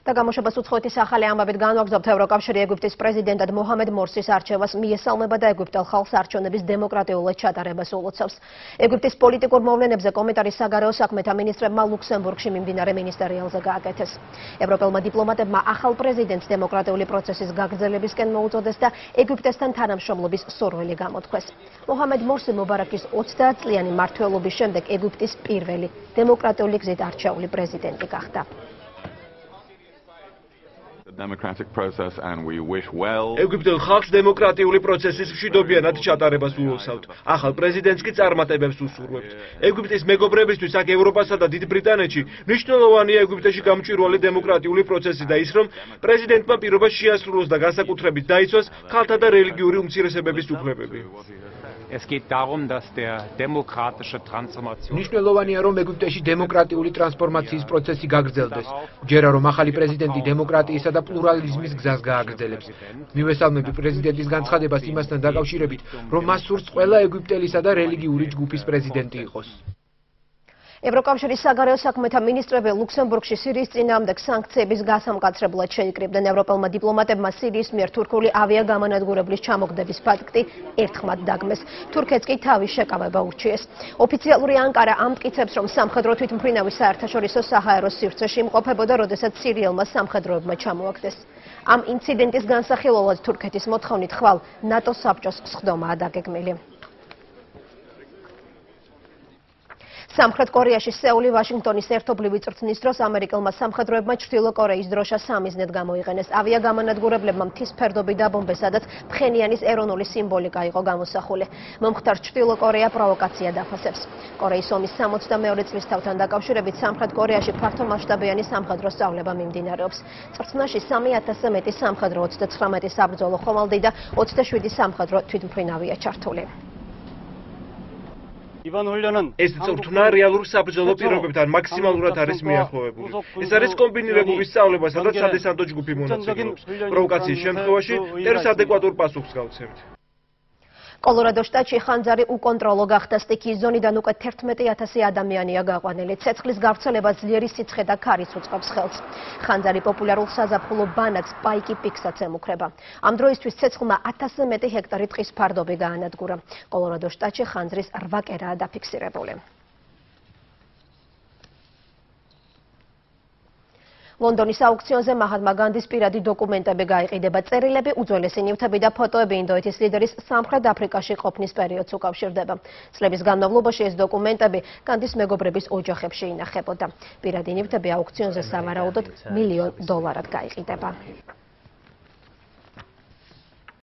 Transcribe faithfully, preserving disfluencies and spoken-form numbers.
და გამოშვებას უცხოეთის ახალი ამბებით განვაგრძობთ ევროკავშირი ეგვიპტის პრეზიდენტად მოჰამედ მორსის არჩევას მიესალმება და ეგვიპტელ ხალხს არჩევნების დემოკრატიულად ჩატარებას ულოცავს. ეგვიპტის პოლიტიკურ მოვლენებზე კომენტარი საგარეო საქმეთა მინისტრებმა ლუქსემბურგში მიმდინარე მინისტერიალზე გააკეთეს. ევროპელმა დიპლომატებმა ახალ პრეზიდენტს დემოკრატიული პროცესის გაგრძელებისკენ მოუწოდეს და ეგვიპტესთან თანამშრომლობის სურვილი გამოთქვეს. მოჰამედ მორსი მუბარაკის ოცდაათწლიანი მმართველობის შემდეგ ეგვიპტის პირველი დემოკრატიული გზით არჩეული პრეზიდენტი გახდა. ეგვიპტელ ხალხს დემოკრატიული პროცესის მშვიდობიანად ჩატარებას ულოცავთ. ახალ პრეზიდენტს კი წარმატებებს უსურვებთ. ეგვიპტის მეგობრებისთვის აქ ევროპასა და დიდ ბრიტანეთში მნიშვნელოვანია ეგვიპტეში გამჭვირვალე დემოკრატიული პროცესი და ის, რომ პრეზიდენტმა პირობა შეასრულოს და განსაკუთრებით დაიცვას ქალთა და რელიგიური უმცირესობების უფლებები. Es geht darum, dass der demokratische Transformation მნიშვნელოვანია რომ ეგვიპტეში დემოკრატიული ტრანსფორმაციის პროცესი გაგრძელდეს. ჯერა რომ ახალი პრეზიდენტი დემოკრატიისა და პლურალიზმის გზას გააგრძელებს. მივესალმები პრეზიდენტის განცხადებას იმასთან დაკავშირებით, რომ მას სურს ყველა ეგვიპტელისა და რელიგიური ჯგუფის პრეზიდენტი იყოს. ევროკავშირის საგარეო საქმეთა მინისტრები ლუქსემბურგში სირიის წინააღმდეგ სანქციების გასამკაცრებლად შეიკრიბნენ. ევროპელმა დიპლომატებმა სირიის მიერ თურქული ავიაგამანადგურებლის ჩამოგდების ფაქტი ერთხმად დაგმეს. თურქეთს კი თავის შეკავება ურჩიეს. ოფიციალური ანკარა ამტკიცებს, რომ სამხედრო თვითმფრინავის საერთაშორისო საჰაერო სივრცეში იმყოფებოდა, როდესაც სირიელმა სამხედროებმა ჩამოაგდეს. ამ ინციდენტის განსახილველად თურქეთის მოთხოვნით ხვალ ნატოს საბჭოს სხდომაა დაგეგმილი. სამხრეთ კორეაში სეული ვაშინგტონის ერთობლივი წვრთნის დროს ამერიკელმა სამხედროებმა ჩრდილო კორეის დროშა სამიზნედ გამოიყენეს. ავიაგამანადგურებლებმა მთის ფერდობი დაბომბეს, სადაც ფხენიანის ეროვნული სიმბოლიკა იყო გამოსახული. მომხდარ ჩრდილო კორეა პროვოკაცია დაფასებს. კორეის ომის სამოცდამეორე წლისთავთან დაკავშირებით სამხრეთ კორეაში ფართომასშტაბიანი სამხედრო სწავლება მიმდინარეობს. წვრთნაში სამი ათასზე მეტი სამხედრო, ოცდათხრამეტი საბრძოლო ხომალდი და ოცდაშვიდი სამხედრო თვითმფრინავია ჩართული. ეს წვრთნა რეალურ საბრძოლო პირობებთან მაქსიმალურად არის მიახლოვებული. ეს არის კომბინირებული სწავლება, სადაც სადესანტო ჯგუფი მონაწილეობს. პროვოკაციის შემთხვევაში ტერს ადეკვატურ პასუხს გავცემთ. კოლორადო შტატში ხანძარი უკონტროლო გახდა. სტიქიის ზონიდან უკვე თერთმეტი ათასი ადამიანია გაყვანილი. ცეცხლის გავრცელება ძლიერი სიცხე და ქარიც უწყობს ხელს. ხანძარი პოპულარულ საზაფხულო ბანაკს პაიკი პიკსაც ემუქრება. ამ დროისთვის ცეცხლმა ათასზე მეტი ჰექტარი ტყის ფარდობი გაანადგურა. კოლორადო შტატში ხანძრის რვა კერაა დაფიქსირებული. ლონდონის აუქციონზე მაჰატმა განდის პირადი დოკუმენტები გაიყიდება. წერილები, უძველესი ნივთები და ფოტოები ინდოეთის ლიდერის სამხრეთ აფრიკაში ყოფნის პერიოდს უკავშირდება. წლების განმავლობაში ეს დოკუმენტები განდის მეგობრების ოჯახებში ინახებოდა. პირადი ნივთები აუქციონზე სავარაუდოდ მილიონ დოლარად გაიყიდება.